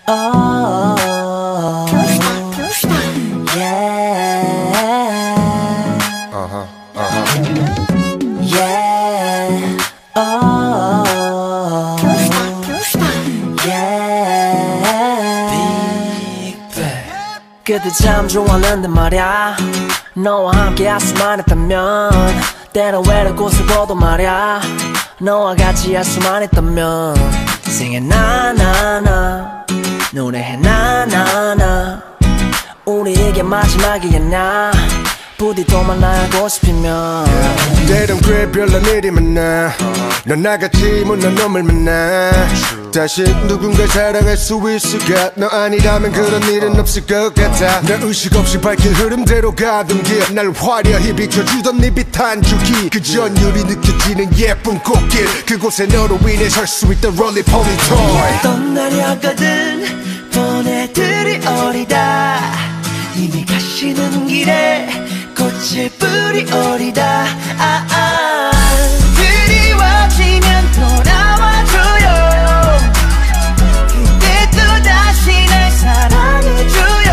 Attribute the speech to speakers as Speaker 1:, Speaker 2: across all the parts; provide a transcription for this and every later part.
Speaker 1: Oh, yeah. Yeah. Oh, yeah. BIGBANG. 그때 참 좋았는데 말야. 너와 함께 할 수만 있다면, 때론 외로운 곳을 보도 말야. 너와 같이 할 수만 있다면, 인생의 나나나 노래해 나나나. 우리 이게 마지막이었나. 부디 또 만나고 싶으면
Speaker 2: 때론 꽤 별난 일이 많아. 넌 나같이 못난 놈을 만나. 다시 누군가 사랑할 수 있을까. 너 아니라면 그런 일은 없을 것 같아. 난 의식 없이 밝힌 흐름대로 가던 길, 날 화려히 비춰주던 네 빛 한 줄기. 그 전율이 느껴지는 예쁜 꽃길, 그곳에 너로 인해 설 수 있던 롤리폴리 토이.
Speaker 1: 떠나려거든 보내드릴 어리다. 이미 가시는 길에 꽃을 뿌리오리다. 그리워지면 돌아와줘요. 그때 또 다시 날 사랑해줘요.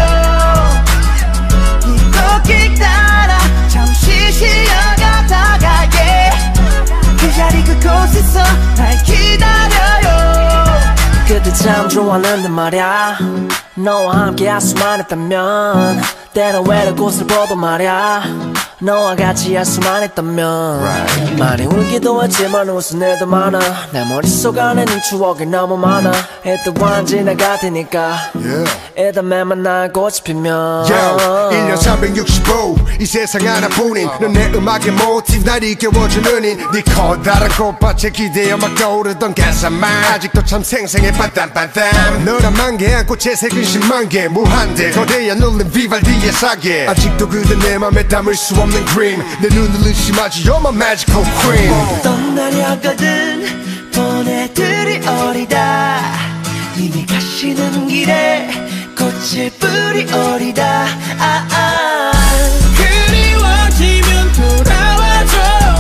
Speaker 1: 이 꽃길 따라 잠시 쉬어가다가 그 자리 그곳에서 날 기다려요. 그때 참 좋았는데 말야. 너와 함께 할 수만 있다면, 때론 외로운 곳을 보도 말야. 너와 같이 할 수만 있다면 많이 울기도 했지만 웃은 일도 많아. 내 머릿속 안에 네 추억이 너무 많아. 이 또한 지나갈 테니까 일단 매만 나고 싶으면
Speaker 2: 1년 365 이 세상 하나뿐인 넌 내 음악의 모티브, 날 이겨워주는 인. 네 커다란 꽃밭에 기대어 막 떠오르던 가사만 아직도 참 생생해. 빤딴빤딴 너란 만개 안고 채색은 10만 개 무한대 거대한 울림 비발디의 사계. 아직도 그대 내 맘에 담을 수 없는 그림. 내 눈을 의심하지 You're my magical queen.
Speaker 1: 떠나려거든 보내드릴 어리다. 이미 가시는 길에 꽃을 뿌리오리다. 그리워지면 돌아와줘.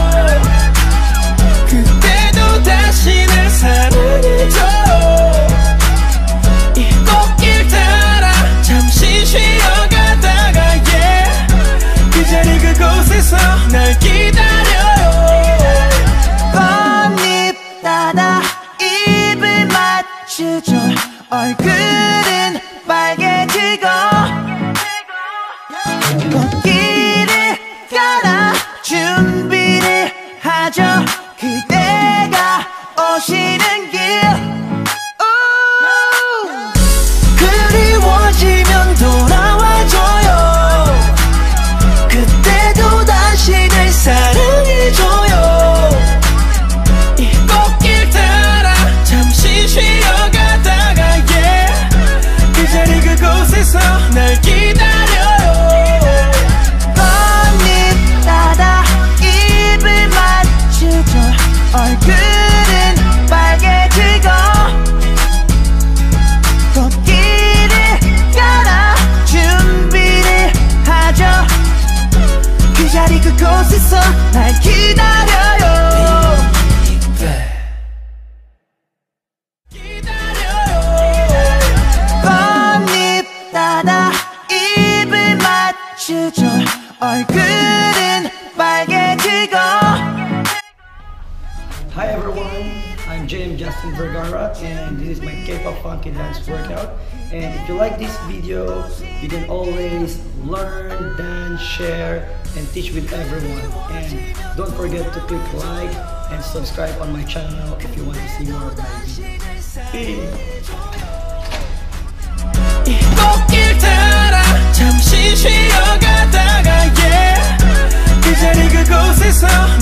Speaker 1: 그때도 다시 날 사랑해줘. 이 꽃길 따라 잠시 쉬어가다가 그 자리 그곳에서 날 기다려요. 꽃잎 따다 입을 맞추죠. 얼굴은 빨개지고 꽃길을 가라 준비를 하죠. 그대가 오시는 길. 그리워지면 돌아와줘요. 그때도 다시 날 사랑해줘요. 이 꽃길 따라 잠시 쉬어가다가 그 자리 그곳에서 날 기다려요. 꽃잎 따다 입을 맞추죠. 얼굴은 빨개지고 꽃길을 가라 준비를 하죠. 그 자리 그곳에서 날 기다려요. 꽃잎 따다 입을 맞추죠. 얼굴은 빨개지고.
Speaker 3: Hi everyone, I'm JMVergara and this is my K-pop Funkydance Workout. And if you like this video, you can always learn, dance, share, and teach with everyone. And don't forget to click like and subscribe on my channel if you want to see more of my videos.
Speaker 1: 이 꽃길 따라 잠시 쉬어가다가 그 자리 그곳에서